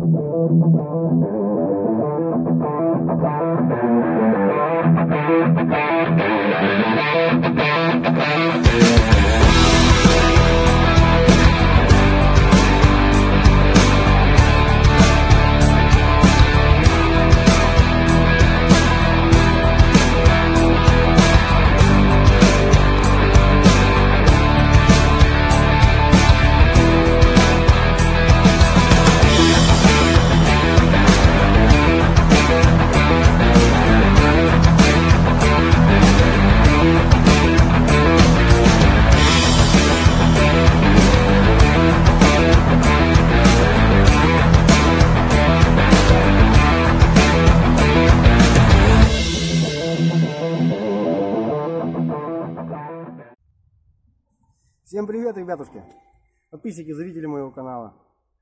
Всем привет, ребятушки, подписчики, зрители моего канала.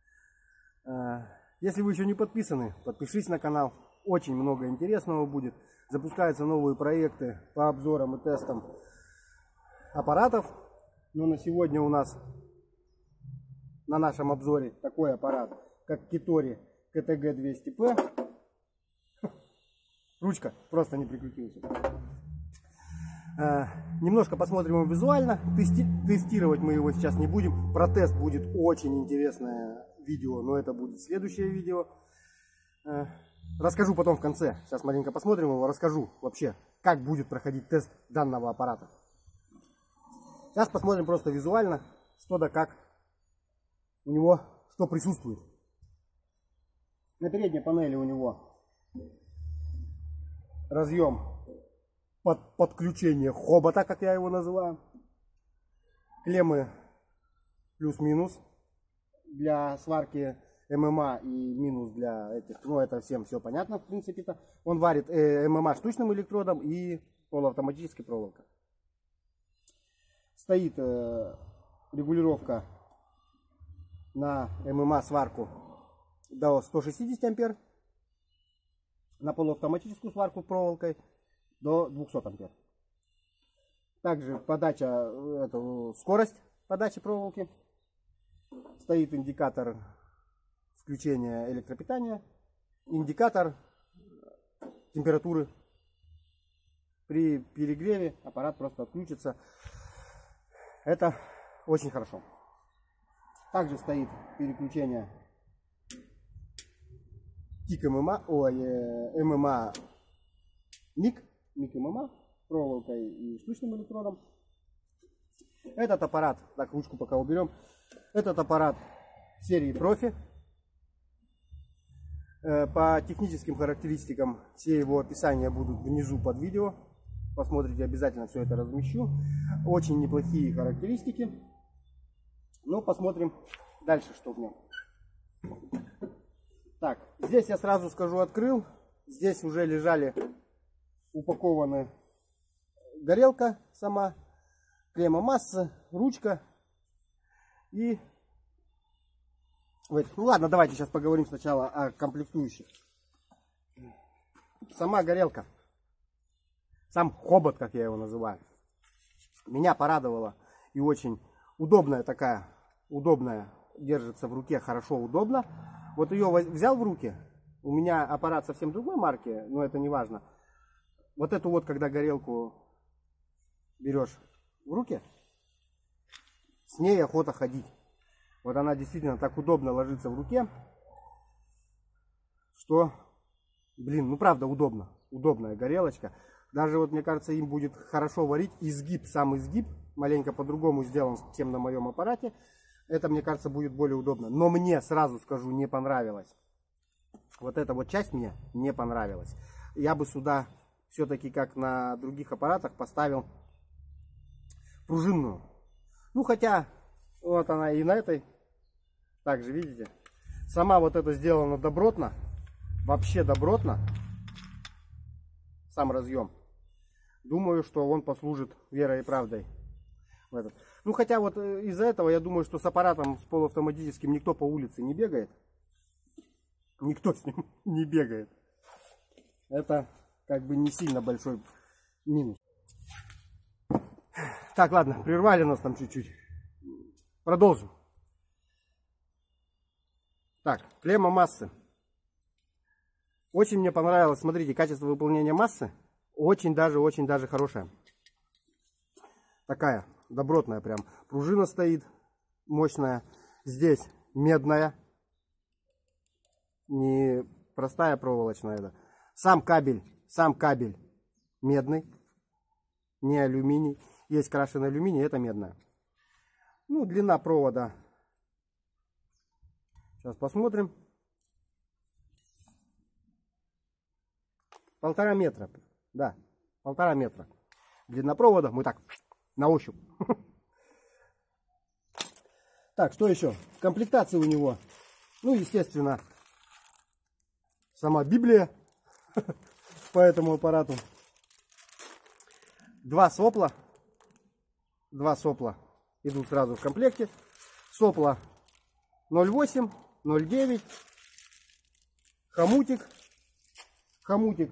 Если вы еще не подписаны, подпишись на канал, очень много интересного будет. Запускаются новые проекты по обзорам и тестам аппаратов. Но на сегодня у нас на нашем обзоре такой аппарат, как Китори KTG200P. Ручка просто не прикрутилась. Немножко посмотрим его визуально. Тестировать мы его сейчас не будем. Про тест будет очень интересное видео, но это будет следующее видео. Расскажу потом в конце. Сейчас маленько посмотрим его, расскажу вообще, как будет проходить тест данного аппарата. Сейчас посмотрим просто визуально, что да как у него, что присутствует. На передней панели у него разъем под подключение хобота, как я его называю. Клеммы плюс-минус для сварки ММА и минус для этих. Ну, это всем все понятно, в принципе-то. Он варит ММА штучным электродом и полуавтоматической проволокой. Стоит регулировка на ММА сварку до 160 ампер. На полуавтоматическую сварку проволокой до 200 ампер. Также подача, скорость подачи проволоки. Стоит индикатор включения электропитания, индикатор температуры. При перегреве аппарат просто отключится. Это очень хорошо. Также стоит переключение ТИК ММА, ММА МИК ММА, проволокой и штучным электродом. Этот аппарат, так, ручку пока уберем. Этот аппарат серии профи. По техническим характеристикам все его описания будут внизу под видео. Посмотрите, обязательно все это размещу. Очень неплохие характеристики. Ну, посмотрим дальше, что в нем. Так, здесь я сразу скажу, открыл. Здесь уже лежали упакованы горелка сама, клемма масса, ручка и... Ну ладно, давайте сейчас поговорим сначала о комплектующих. Сама горелка, сам хобот, как я его называю, меня порадовала. И очень удобная такая, удобная, держится в руке, хорошо, удобно. Вот ее взял в руки, у меня аппарат совсем другой марки, но это не важно. Вот эту вот, когда горелку берешь в руки, с ней охота ходить. Вот она действительно так удобно ложится в руке, что, блин, ну правда удобно. Удобная горелочка. Даже вот, мне кажется, им будет хорошо варить. Изгиб, сам изгиб, маленько по-другому сделан, чем на моем аппарате. Это, мне кажется, будет более удобно. Но мне, сразу скажу, не понравилось. Вот эта вот часть мне не понравилась. Я бы сюда... Все-таки, как на других аппаратах, поставил пружинную. Ну, хотя, вот она и на этой. Также, видите, сама вот это сделано добротно. Вообще добротно. Сам разъем. Думаю, что он послужит верой и правдой в этот. Ну, хотя вот из-за этого, я думаю, что с аппаратом, с полуавтоматическим, никто по улице не бегает. Никто с ним не бегает. Это... как бы не сильно большой минус. Так, ладно, прервали нас там чуть-чуть. Продолжим. Так, клемма массы. Очень мне понравилось, смотрите, качество выполнения массы. Очень даже хорошее. Такая добротная прям. Пружина стоит мощная. Здесь медная. Не простая проволочная. Это. Сам кабель медный. Не алюминий. Есть крашеный алюминий, это медная. Ну, длина провода. Сейчас посмотрим. 1,5 метра. Да, 1,5 метра. Длина провода. Мы так, на ощупь. Так, что еще? В комплектации у него, ну, естественно, сама Библия по этому аппарату. Два сопла идут сразу в комплекте. Сопла 0,8, 0,9, хомутик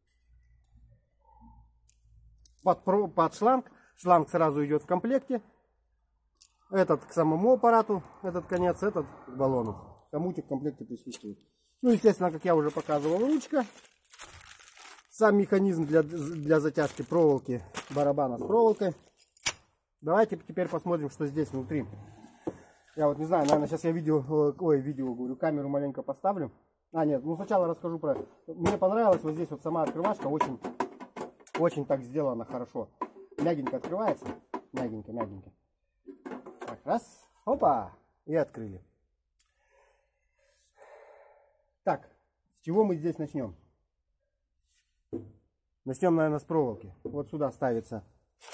под шланг. Шланг сразу идет в комплекте. Этот к самому аппарату, этот конец, этот к баллону. Хомутик в комплекте присутствует. Ну, естественно, как я уже показывал, ручка. Сам механизм для затяжки проволоки, барабана с проволокой. Давайте теперь посмотрим, что здесь внутри. Я вот не знаю, наверное, сейчас я камеру маленько поставлю. А, нет, ну сначала расскажу про... Мне понравилось вот здесь вот сама открывашка, очень так сделано хорошо. Мягенько открывается, мягенько. Так, раз, опа, и открыли. Так, с чего мы здесь начнем? Начнем, наверное, с проволоки. Вот сюда ставится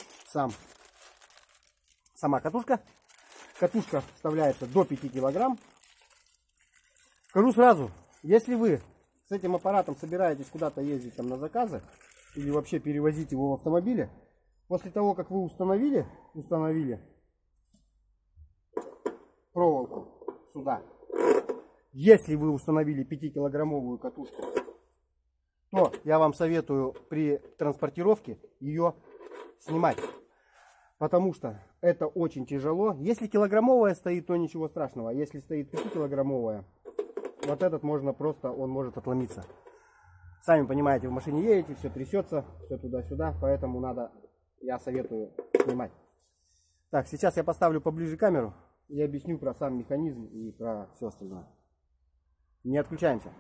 сама катушка. Катушка вставляется до 5 килограмм. Скажу сразу, если вы с этим аппаратом собираетесь куда-то ездить там на заказы или вообще перевозить его в автомобиле, после того, как вы установили проволоку сюда, если вы установили 5-килограммовую катушку, то я вам советую при транспортировке ее снимать. Потому что это очень тяжело. Если килограммовая стоит, то ничего страшного. А если стоит 5-килограммовая, вот этот он может отломиться. Сами понимаете, в машине едете, все трясется, все туда-сюда. Поэтому я советую снимать. Так, сейчас я поставлю поближе камеру и объясню про сам механизм и про все остальное. Не отключаемся.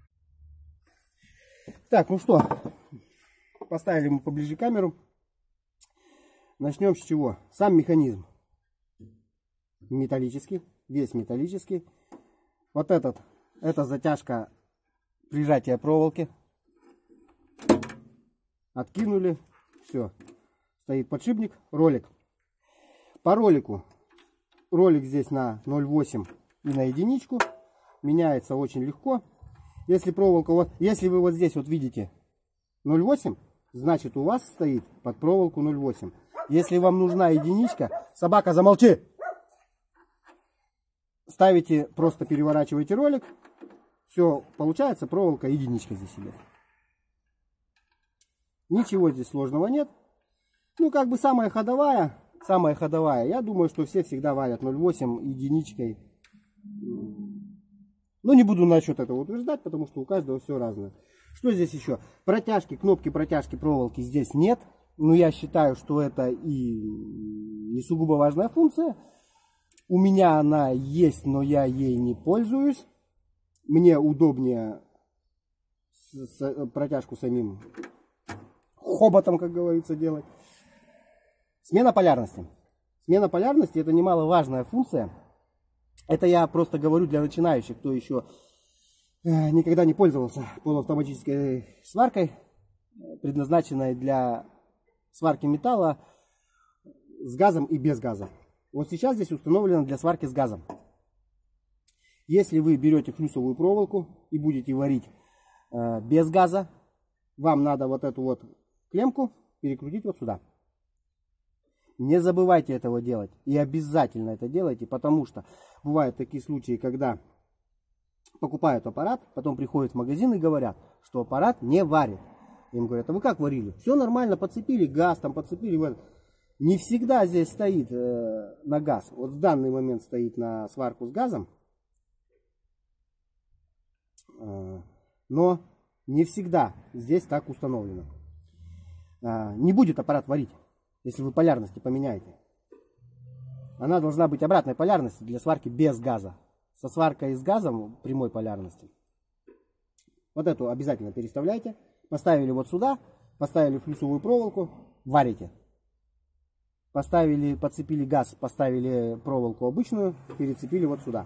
Так, ну что, поставили мы поближе камеру. Начнем с чего? Сам механизм металлический, весь металлический. Вот это затяжка прижатия проволоки. Откинули, все. Стоит подшипник, ролик. По ролику, ролик здесь на 0,8 и на единичку. Меняется очень легко. Если проволока, если вы вот здесь вот видите 0,8, значит у вас стоит под проволоку 0,8. Если вам нужна единичка, собака, замолчи! Ставите, просто переворачиваете ролик. Все, получается проволока единичка здесь идет. Ничего здесь сложного нет. Ну, как бы самая ходовая, я думаю, что все всегда варят 0,8 единичкой. Но не буду насчет этого утверждать, потому что у каждого все разное. Что здесь еще? Кнопки протяжки проволоки здесь нет. Но я считаю, что это и не сугубо важная функция. У меня она есть, но я ей не пользуюсь. Мне удобнее протяжку самим хоботом, как говорится, делать. Смена полярности. Смена полярности — это немаловажная функция. Это я просто говорю для начинающих, кто еще никогда не пользовался полуавтоматической сваркой, предназначенной для сварки металла с газом и без газа. Вот сейчас здесь установлено для сварки с газом. Если вы берете флюсовую проволоку и будете варить без газа, вам надо вот эту вот клемку перекрутить вот сюда. Не забывайте этого делать. И обязательно это делайте, потому что бывают такие случаи, когда покупают аппарат, потом приходят в магазин и говорят, что аппарат не варит. Им говорят, а вы как варили? Все нормально, подцепили газ, там подцепили в это. Не всегда здесь стоит на газ. Вот в данный момент стоит на сварку с газом. Но не всегда здесь так установлено. Не будет аппарат варить, если вы полярности поменяете. Она должна быть обратной полярности для сварки без газа. Со сваркой с газом прямой полярности. Вот эту обязательно переставляйте. Поставили вот сюда, поставили флюсовую проволоку, варите. Поставили, подцепили газ, поставили проволоку обычную, перецепили вот сюда.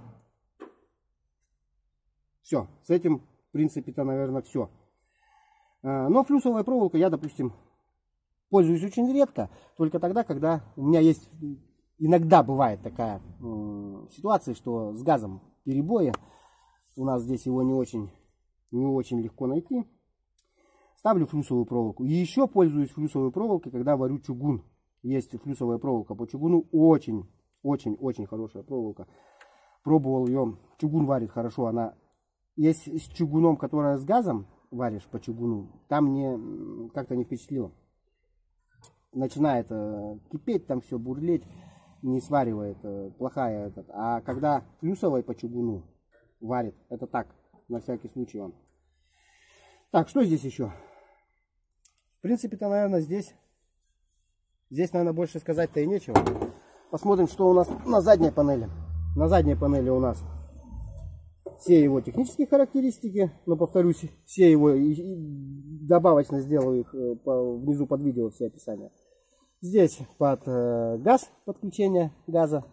Все, с этим в принципе-то, наверное, все. Но флюсовая проволока я, допустим, пользуюсь очень редко, только тогда, когда у меня есть, иногда бывает такая ситуация, что с газом перебои, у нас здесь его не очень легко найти. Ставлю флюсовую проволоку. И еще пользуюсь флюсовой проволокой, когда варю чугун. Есть флюсовая проволока по чугуну, очень хорошая проволока. Пробовал ее, чугун варит хорошо, она есть с чугуном, которая с газом варишь по чугуну, там мне как-то не впечатлило. Начинает кипеть, там все бурлеть, не сваривает, плохая. А когда флюсовой по чугуну варит, это так, на всякий случай вам. Так, что здесь еще? В принципе-то, наверное, здесь, наверное, больше сказать-то и нечего. Посмотрим, что у нас на задней панели. На задней панели у нас все его технические характеристики, но повторюсь, все его и добавочно сделаю их внизу под видео, все описания. Здесь под газ, подключение газа.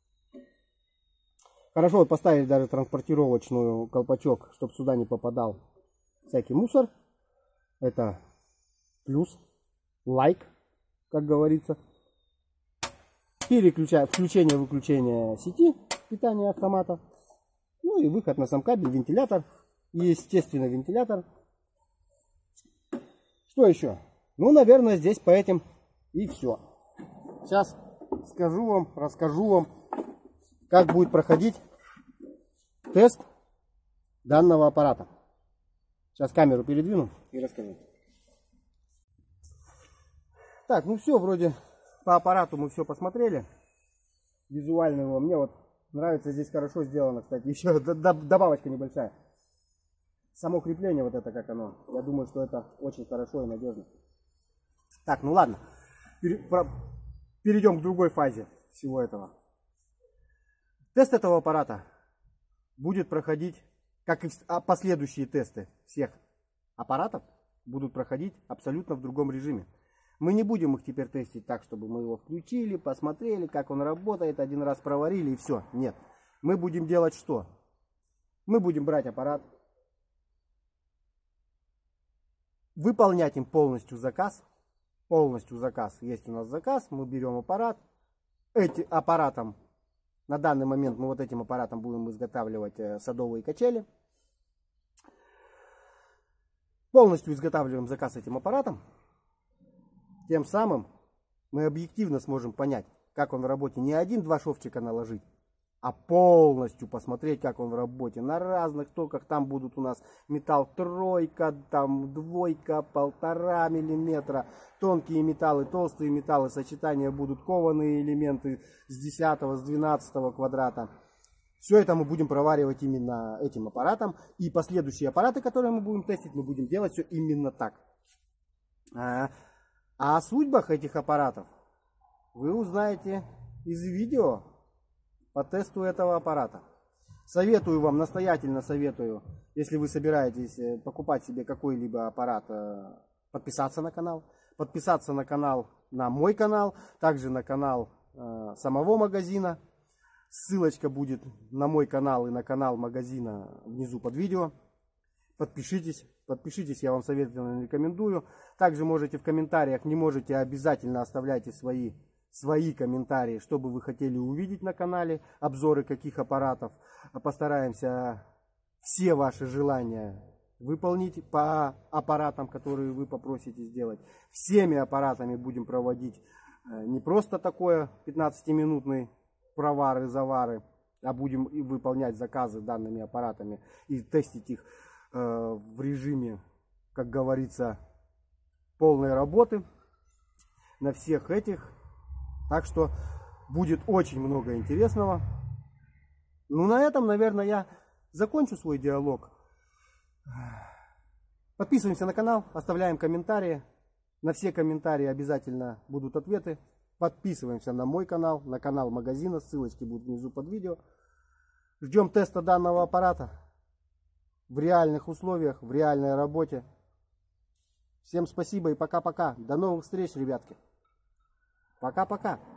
Хорошо вот поставили даже транспортировочную колпачок, чтобы сюда не попадал всякий мусор. Это плюс, лайк, как говорится. Включение-выключение сети питания автомата. Ну и выход на сам кабель, вентилятор. Естественно, вентилятор. Что еще? Ну, наверное, здесь по этим и все. Сейчас скажу вам, расскажу вам, как будет проходить тест данного аппарата. Сейчас камеру передвину и расскажу. Так, ну все, вроде по аппарату мы все посмотрели. Визуально его мне вот нравится, здесь хорошо сделано, кстати. Еще добавочка небольшая. Само крепление вот это, как оно. Я думаю, что это очень хорошо и надежно. Так, ну ладно. Перейдем к другой фазе всего этого. Тест этого аппарата будет проходить, как и последующие тесты всех аппаратов, будут проходить абсолютно в другом режиме. Мы не будем их теперь тестить так, чтобы мы его включили, посмотрели, как он работает, один раз проварили и все. Нет. Мы будем делать что? Мы будем брать аппарат, выполнять им полностью заказ. Полностью заказ. Есть у нас заказ, мы берем аппарат. Этим аппаратом, на данный момент мы вот этим аппаратом будем изготавливать садовые качели. Полностью изготавливаем заказ этим аппаратом. Тем самым мы объективно сможем понять, как он в работе. Не один-два шовчика наложить, а полностью посмотреть, как он в работе. На разных токах там будут у нас металл 3, там 2, 1,5 миллиметра. Тонкие металлы, толстые металлы, сочетания будут кованые элементы с 10, с 12 квадрата. Все это мы будем проваривать именно этим аппаратом. И последующие аппараты, которые мы будем тестить, мы будем делать все именно так. А о судьбах этих аппаратов вы узнаете из видео по тесту этого аппарата. Советую вам, настоятельно советую, если вы собираетесь покупать себе какой-либо аппарат, подписаться на канал. Подписаться на канал, на мой канал, также на канал самого магазина. Ссылочка будет на мой канал и на канал магазина внизу под видео. Подпишитесь, я вам советую, рекомендую. Также можете в комментариях, не можете, обязательно оставляйте свои комментарии, что бы вы хотели увидеть на канале, обзоры каких аппаратов. Постараемся все ваши желания выполнить по аппаратам, которые вы попросите сделать. Всеми аппаратами будем проводить не просто такое 15-минутный провары, завары, а будем и выполнять заказы данными аппаратами и тестить их в режиме, как говорится, полной работы на всех этих. Так что будет очень много интересного. Ну, на этом, наверное, я закончу свой диалог. Подписываемся на канал, оставляем комментарии. На все комментарии обязательно будут ответы. Подписываемся на мой канал, на канал магазина. Ссылочки будут внизу под видео. Ждем теста данного аппарата в реальных условиях, в реальной работе. Всем спасибо и пока-пока. До новых встреч, ребятки. Пока-пока.